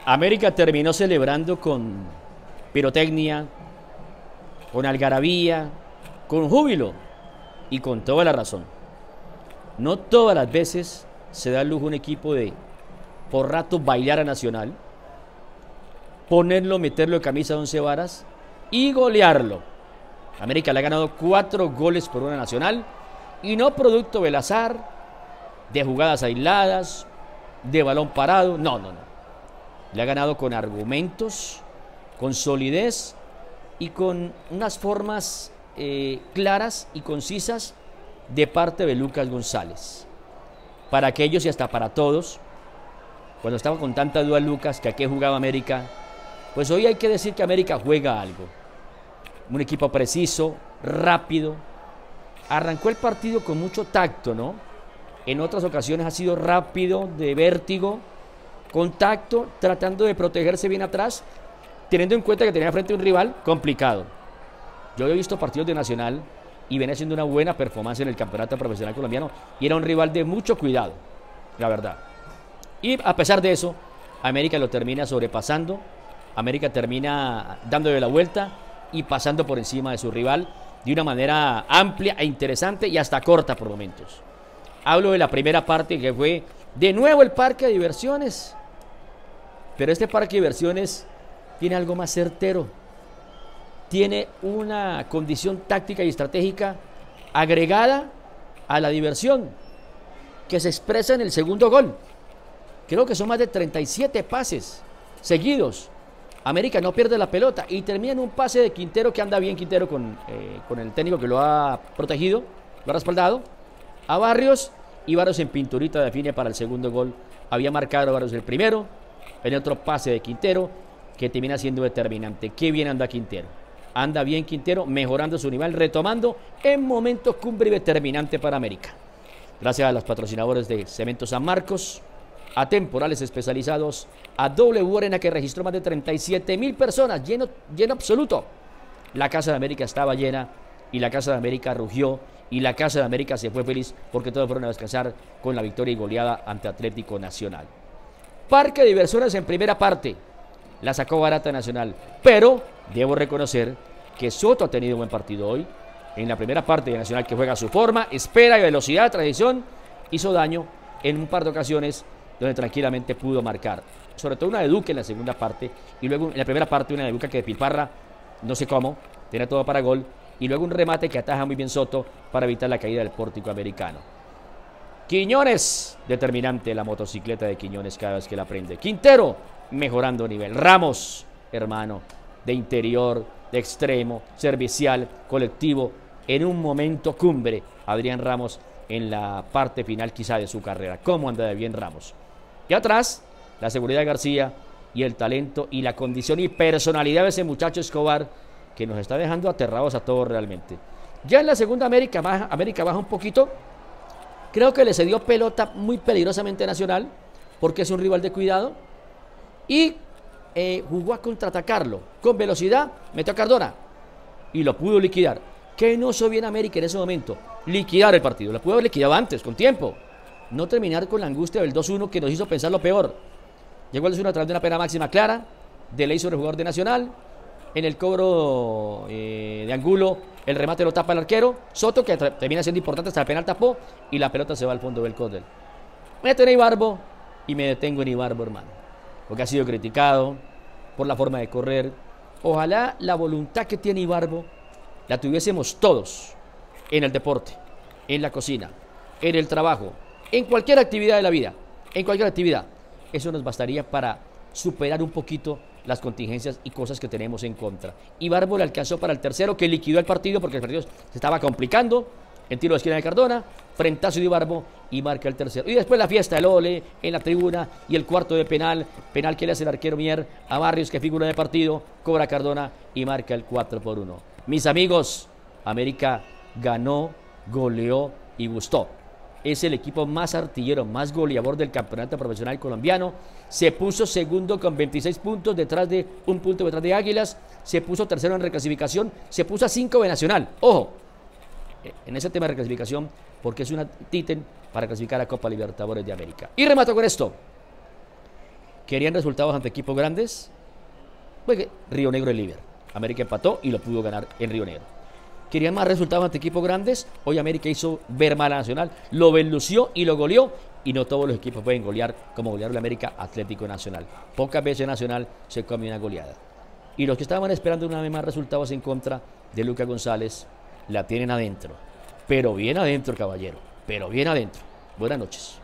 América terminó celebrando con pirotecnia, con algarabía, con júbilo y con toda la razón. No todas las veces se da el lujo un equipo de por rato bailar a Nacional, ponerlo, meterlo de camisa de 11 varas y golearlo. América le ha ganado 4 goles por 1 a Nacional y no producto del azar, de jugadas aisladas, de balón parado, no. Le ha ganado con argumentos, con solidez y con unas formas claras y concisas de parte de Lucas González. Para aquellos y hasta para todos, cuando estaba con tanta duda Lucas que a qué jugaba América, pues hoy hay que decir que América juega algo. Un equipo preciso, rápido. Arrancó el partido con mucho tacto, ¿no? En otras ocasiones ha sido rápido, de vértigo, con tacto, tratando de protegerse bien atrás, teniendo en cuenta que tenía frente a un rival complicado. Yo he visto partidos de Nacional y viene haciendo una buena performance en el campeonato profesional colombiano y era un rival de mucho cuidado, la verdad. Y a pesar de eso, América lo termina sobrepasando, América termina dándole la vuelta y pasando por encima de su rival de una manera amplia e interesante y hasta corta por momentos. Hablo de la primera parte que fue de nuevo el parque de diversiones, pero este parque de diversiones tiene algo más certero. Tiene una condición táctica y estratégica agregada a la diversión que se expresa en el segundo gol. Creo que son más de 37 pases seguidos. América no pierde la pelota y termina en un pase de Quintero, que anda bien Quintero con el técnico que lo ha protegido, lo ha respaldado, a Barrios, y Barrios en pinturita define para el segundo gol. Había marcado Barrios el primero, en otro pase de Quintero que termina siendo determinante. Qué bien anda Quintero. Anda bien Quintero, mejorando su nivel, retomando en momento cumbre y determinante para América. Gracias a los patrocinadores de Cemento San Marcos, a Temporales Especializados, a W Arena, que registró más de 37,000 personas, lleno absoluto. La Casa de América estaba llena y la Casa de América rugió y la Casa de América se fue feliz porque todos fueron a descansar con la victoria y goleada ante Atlético Nacional. Parque de diversiones en primera parte, la sacó barata Nacional, pero debo reconocer que Soto ha tenido un buen partido hoy. En la primera parte de Nacional, que juega a su forma, espera y velocidad, tradición, hizo daño en un par de ocasiones donde tranquilamente pudo marcar. Sobre todo una de Duque en la segunda parte, y luego en la primera parte una de Duque que de Pilparra, no sé cómo, tiene todo para gol, y luego un remate que ataja muy bien Soto para evitar la caída del pórtico americano. Quiñones, determinante la motocicleta de Quiñones cada vez que la prende. Quintero, mejorando nivel. Ramos, hermano, de interior, de extremo, servicial, colectivo, en un momento cumbre. Adrián Ramos en la parte final quizá de su carrera. ¿Cómo anda de bien Ramos? Y atrás, la seguridad de García y el talento y la condición y personalidad de ese muchacho Escobar, que nos está dejando aterrados a todos realmente. Ya en la segunda América baja un poquito. Creo que le cedió pelota muy peligrosamente a Nacional, porque es un rival de cuidado. Y jugó a contraatacarlo. Con velocidad, metió a Cardona y lo pudo liquidar. ¿Qué no hizo bien América en ese momento? Liquidar el partido. Lo pudo haber liquidado antes, con tiempo. No terminar con la angustia del 2-1 que nos hizo pensar lo peor. Llegó el 2-1 a través de una pena máxima clara, de ley sobre el jugador de Nacional. En el cobro de Angulo, el remate lo tapa el arquero Soto, que termina siendo importante, hasta el penal tapó y la pelota se va al fondo del córner. Mete en Ibarbo y me detengo en Ibarbo, hermano, porque ha sido criticado por la forma de correr. Ojalá la voluntad que tiene Ibarbo la tuviésemos todos en el deporte, en la cocina, en el trabajo, en cualquier actividad de la vida, en cualquier actividad. Eso nos bastaría para superar un poquito las contingencias y cosas que tenemos en contra. Ibarbo le alcanzó para el tercero, que liquidó el partido porque el partido se estaba complicando. En tiro de esquina de Cardona, frentazo de Ibarbo y marca el tercero. Y después la fiesta del ole en la tribuna y el cuarto de penal que le hace el arquero Mier a Barrios, que figura de partido, cobra Cardona y marca el 4-1. Mis amigos, América ganó, goleó y gustó. Es el equipo más artillero, más goleador del campeonato profesional colombiano. Se puso segundo con 26 puntos, detrás de un punto detrás de Águilas. Se puso tercero en reclasificación. Se puso a 5 de Nacional. Ojo, en ese tema de reclasificación, porque es una títen para clasificar a Copa Libertadores de América. Y remato con esto. ¿Querían resultados ante equipos grandes? Pues Río Negro y River. América empató y lo pudo ganar en Río Negro. ¿Querían más resultados ante equipos grandes? Hoy América hizo ver mal a Nacional, lo velució y lo goleó. Y no todos los equipos pueden golear como golearon la América Atlético Nacional. Pocas veces Nacional se come una goleada. Y los que estaban esperando una vez más resultados en contra de Lucas González, la tienen adentro. Pero bien adentro, caballero. Pero bien adentro. Buenas noches.